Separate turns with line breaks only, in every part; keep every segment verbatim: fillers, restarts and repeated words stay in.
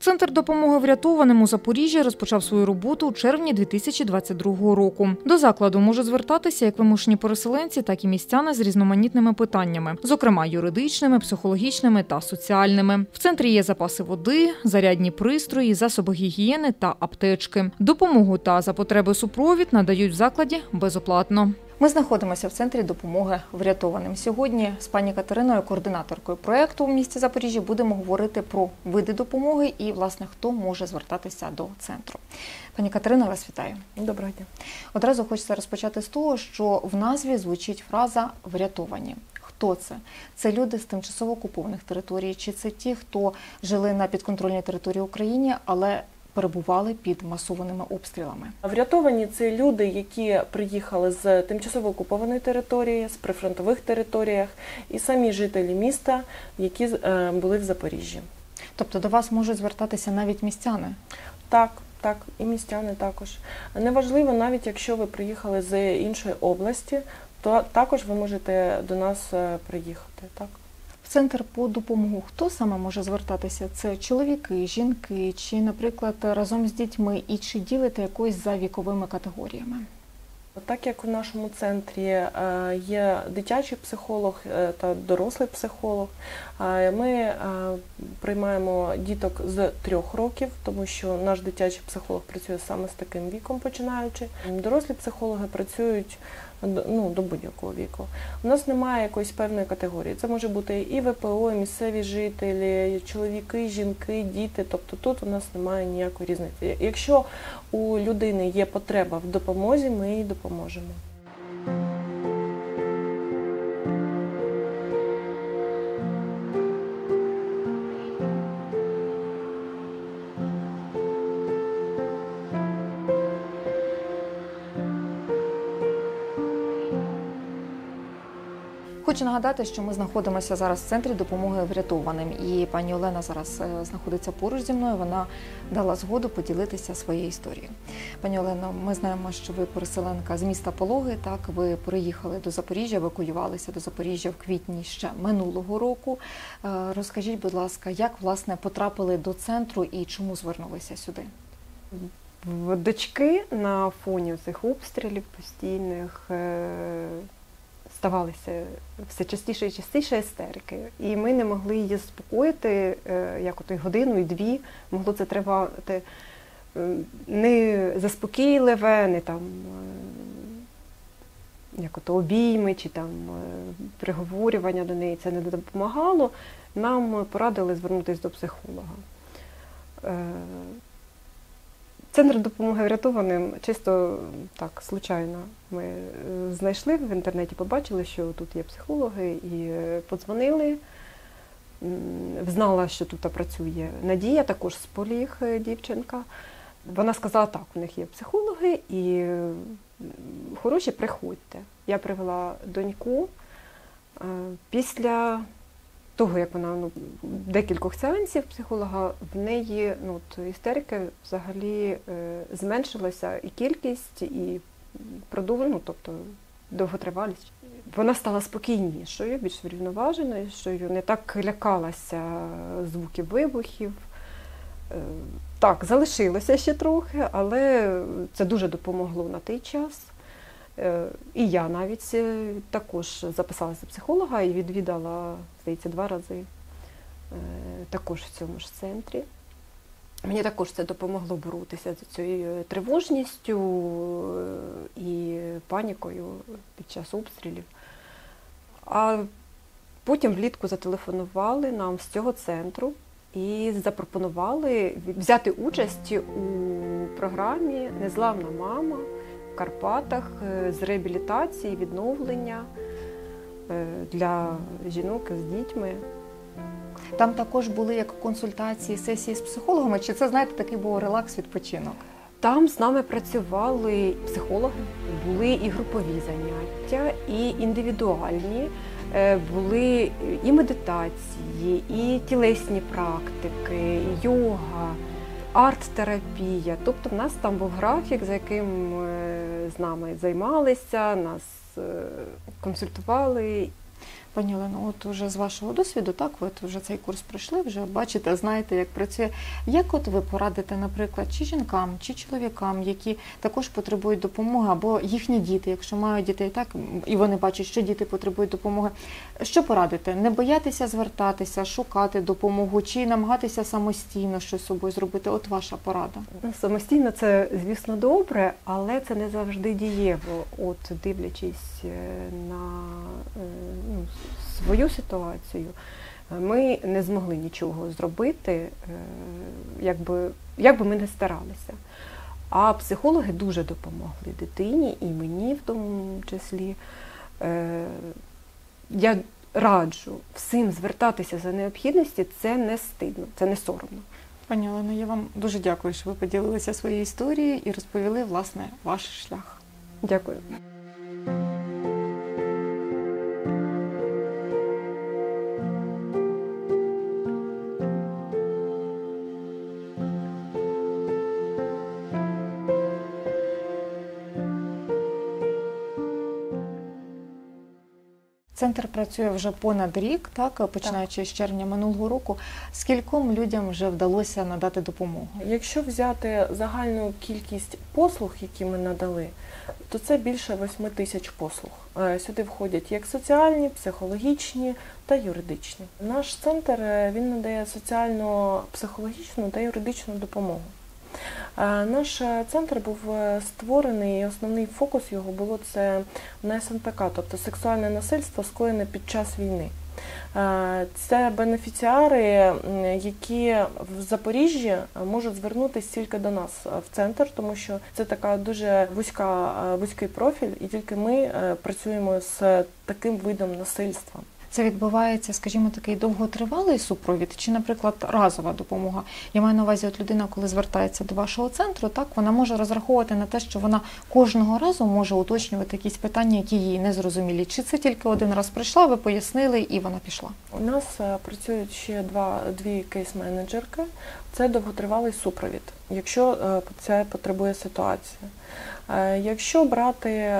Центр допомоги врятованим у Запоріжжі розпочав свою роботу у червні дві тисячі двадцять другого року. До закладу можуть звертатися як вимушені переселенці, так і містяни з різноманітними питаннями, зокрема юридичними, психологічними та соціальними. В центрі є запаси води, зарядні пристрої, засоби гігієни та аптечки. Допомогу та за потреби супровід надають в закладі безоплатно. Ми знаходимося в центрі допомоги врятованим. Сьогодні з пані Катериною, координаторкою проєкту в місті Запоріжжя, будемо говорити про види допомоги і, власне, хто може звертатися до центру. Пані Катерино, вас вітаю.
Доброго дня.
Одразу хочеться розпочати з того, що в назві звучить фраза «врятовані». Хто це? Це люди з тимчасово окупованих територій, чи це ті, хто жили на підконтрольній території України, але перебували під масованими обстрілами?
Врятовані – це люди, які приїхали з тимчасово окупованої території, з прифронтових територіях і самі жителі міста, які були в Запоріжжі.
Тобто до вас можуть звертатися навіть містяни?
Так, так, і містяни також. Неважливо, навіть якщо ви приїхали з іншої області, то також ви можете до нас приїхати. Так.
В центр по допомогу хто саме може звертатися? Це чоловіки, жінки, чи, наприклад, разом з дітьми, і чи ділите якось за віковими категоріями?
Так як у нашому центрі є дитячий психолог та дорослий психолог, ми приймаємо діток з трьох років, тому що наш дитячий психолог працює саме з таким віком починаючи. Дорослі психологи працюють ну, до будь-якого віку. У нас немає якоїсь певної категорії. Це може бути і ВПО, і місцеві жителі, чоловіки, жінки, діти. Тобто тут у нас немає ніякої різниці. Якщо у людини є потреба в допомозі, ми їй допоможемо.
Хочу нагадати, що ми знаходимося зараз в центрі допомоги врятованим. І пані Олена зараз знаходиться поруч зі мною. Вона дала згоду поділитися своєю історією. Пані Олено, ми знаємо, що ви переселенка з міста Пологи. Так, ви приїхали до Запоріжжя, евакуювалися до Запоріжжя в квітні ще минулого року. Розкажіть, будь ласка, як, власне, потрапили до центру і чому звернулися сюди?
В дочки на фоні цих обстрілів постійних ставалися все частіше і частіше істерики. І ми не могли її заспокоїти, як от і годину, і дві. Могло це тривати не заспокійливе, не там, як от обійми, чи там приговорювання до неї. Це не допомагало. Нам порадили звернутися до психолога. Центр допомоги врятованим чисто так, случайно ми знайшли в інтернеті, побачили, що тут є психологи, і подзвонили. Знала, що тут працює Надія, також з Поліг дівчинка. Вона сказала, так, у них є психологи і хороші, приходьте. Я привела доньку після того, як вона ну, декількох сеансів психолога, в неї ну, от, істерики взагалі е, зменшилася і кількість, і продовж, ну, тобто довготривалість. Вона стала спокійнішою, більш врівноваженою, не так лякалася звуків вибухів. Е, так, залишилося ще трохи, але це дуже допомогло на той час. І я навіть також записалася до психолога і відвідала, здається, два рази також в цьому ж центрі. Мені також це допомогло боротися з цією тривожністю і панікою під час обстрілів. А потім влітку зателефонували нам з цього центру і запропонували взяти участь у програмі «Незламна мама» в Карпатах з реабілітації, відновлення для жінок з дітьми.
Там також були як консультації, сесії з психологами, чи це, знаєте, такий був релакс-відпочинок?
Там з нами працювали психологи, були і групові заняття, і індивідуальні, були і медитації, і тілесні практики, і йога, арт-терапія. Тобто в нас там був графік, за яким з нами займалися, нас консультували.
Пані Олено, от уже з вашого досвіду, так, ви от вже цей курс пройшли, вже бачите, знаєте, як працює. Як от ви порадите, наприклад, чи жінкам, чи чоловікам, які також потребують допомоги, або їхні діти, якщо мають дітей, так, і вони бачать, що діти потребують допомоги, що порадите? Не боятися звертатися, шукати допомогу, чи намагатися самостійно щось з собою зробити? От ваша порада.
Ну, самостійно це, звісно, добре, але це не завжди дієво. От, дивлячись на ну, свою ситуацію, ми не змогли нічого зробити, якби, якби ми не старалися. А психологи дуже допомогли дитині, і мені в тому числі. Я раджу всім звертатися за необхідності, це не стидно, це не соромно.
Пані Олено, я вам дуже дякую, що ви поділилися своєю історією і розповіли, власне, ваш шлях.
Дякую.
Центр працює вже понад рік, так, починаючи так. з червня минулого року. Скільком людям вже вдалося надати допомогу?
Якщо взяти загальну кількість послуг, які ми надали, то це більше восьми тисяч послуг. Сюди входять як соціальні, психологічні та юридичні. Наш центр він надає соціально-психологічну та юридичну допомогу. Наш центр був створений, і основний фокус його було це на ес ен пе ка, тобто сексуальне насильство, скоєне під час війни. Це бенефіціари, які в Запоріжжі можуть звернутися тільки до нас в центр, тому що це така дуже вузька, вузький профіль, і тільки ми працюємо з таким видом насильства.
Це відбувається, скажімо, такий довготривалий супровід чи, наприклад, разова допомога? Я маю на увазі, от людина, коли звертається до вашого центру, так, вона може розраховувати на те, що вона кожного разу може уточнювати якісь питання, які їй не зрозумілі. Чи це тільки один раз прийшла, ви пояснили і вона пішла?
У нас працюють ще два, дві кейс-менеджерки. Це довготривалий супровід, якщо це потребує ситуація. Якщо брати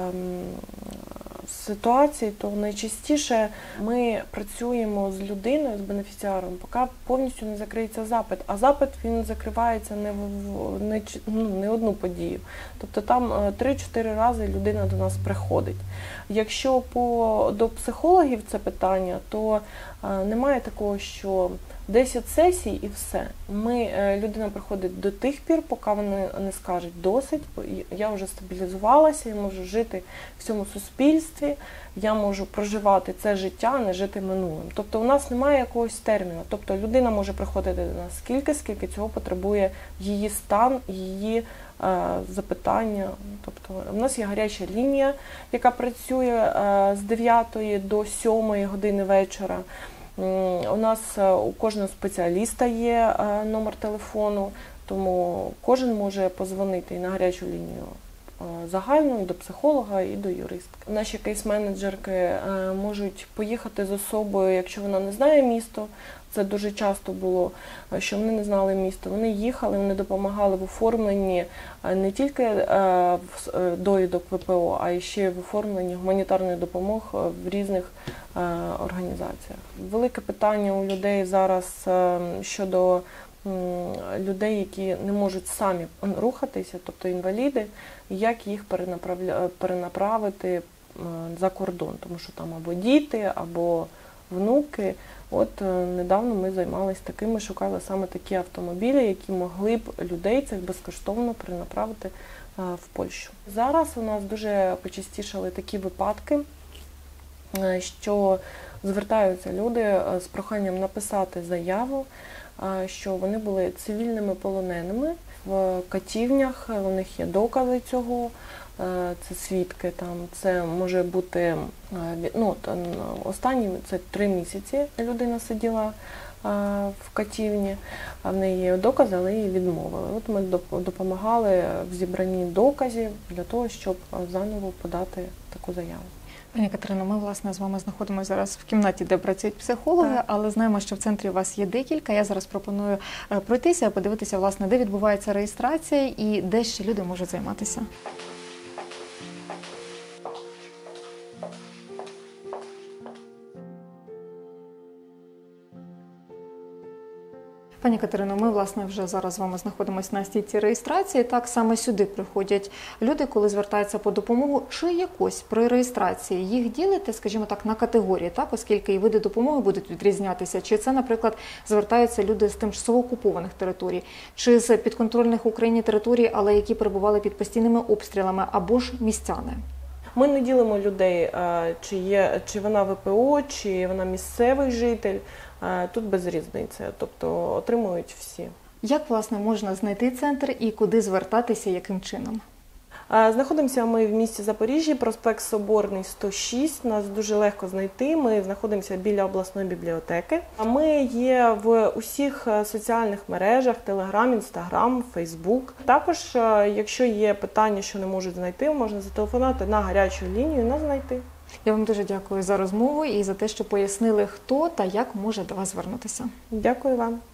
ситуації, то найчастіше ми працюємо з людиною, з бенефіціаром, поки повністю не закриється запит. А запит, він закривається не в не, ну, не одну подію. Тобто там три-чотири рази людина до нас приходить. Якщо по, до психологів це питання, то а, немає такого, що десять сесій і все. Ми, людина приходить до тих пір, поки вони не скажуть досить, я вже стабілізувалася, я можу жити в цьому суспільстві, я можу проживати це життя, не жити минулим. Тобто у нас немає якогось терміну. Тобто людина може приходити до нас скільки, скільки цього потребує її стан, її е, запитання. Тобто у нас є гаряча лінія, яка працює е, з дев'ятої до сьомої години вечора. У нас у кожного спеціаліста є номер телефону, тому кожен може подзвонити і на гарячу лінію загальну, і до психолога, і до юристки. Наші кейс-менеджерки можуть поїхати з особою, якщо вона не знає місто. Це дуже часто було, що вони не знали місто. Вони їхали, вони допомагали в оформленні не тільки довідок ве пе о, а й ще в оформленні гуманітарної допомоги в різних організаціях. Велике питання у людей зараз щодо людей, які не можуть самі рухатися, тобто інваліди, як їх перенаправити за кордон, тому що там або діти, або внуки. От недавно ми займалися такими, шукали саме такі автомобілі, які могли б людей цих безкоштовно перенаправити в Польщу. Зараз у нас дуже почастішали такі випадки, що звертаються люди з проханням написати заяву, що вони були цивільними полоненими в катівнях, у них є докази цього, це свідки, там, це може бути, ну, останні, це три місяці людина сиділа в катівні, а в неї є докази, але її відмовили. От ми допомагали в зібранні доказів для того, щоб заново подати таку заяву.
Пані Катерино, ми, власне, з вами знаходимося зараз в кімнаті, де працюють психологи, так. Але знаємо, що в центрі у вас є декілька. Я зараз пропоную пройтися, подивитися, власне, де відбувається реєстрація і де ще люди можуть займатися. Пані Катерино, ми, власне, вже зараз з вами знаходимося на стійці реєстрації. Так, саме сюди приходять люди, коли звертаються по допомогу. Чи якось при реєстрації їх ділите, скажімо так, на категорії, так, оскільки і види допомоги будуть відрізнятися? Чи це, наприклад, звертаються люди з тимчасово окупованих територій, чи з підконтрольних Україні територій, але які перебували під постійними обстрілами, або ж містяни?
Ми не ділимо людей, е, чи є, чи вона В П О, чи вона місцевий житель. Е, Тут без різниці, тобто отримують всі.
Як, власне, можна знайти центр і куди звертатися, яким чином?
Е, Знаходимося ми в місті Запоріжжя, проспект Соборний, сто шість. Нас дуже легко знайти. Ми знаходимося біля обласної бібліотеки. Ми є в усіх соціальних мережах: Телеграм, Інстаграм, Фейсбук. Також, е, якщо є питання, що не можуть знайти, можна зателефонувати на гарячу лінію і нас знайти.
Я вам дуже дякую за розмову і за те, що пояснили, хто та як може до вас звернутися.
Дякую вам.